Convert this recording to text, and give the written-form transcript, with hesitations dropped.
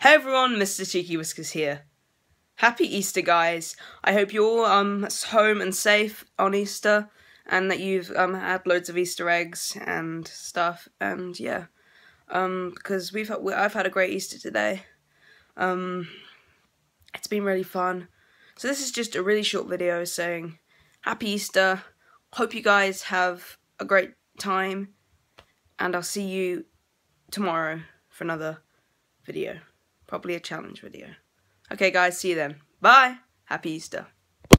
Hey everyone, Mr. Cheeky Whiskers here. Happy Easter, guys. I hope you're all home and safe on Easter, and that you've had loads of Easter eggs and stuff. And yeah, because I've had a great Easter today. It's been really fun. So this is just a really short video saying Happy Easter. Hope you guys have a great time, and I'll see you tomorrow for another video. Probably a challenge video. Okay guys, see you then. Bye! Happy Easter.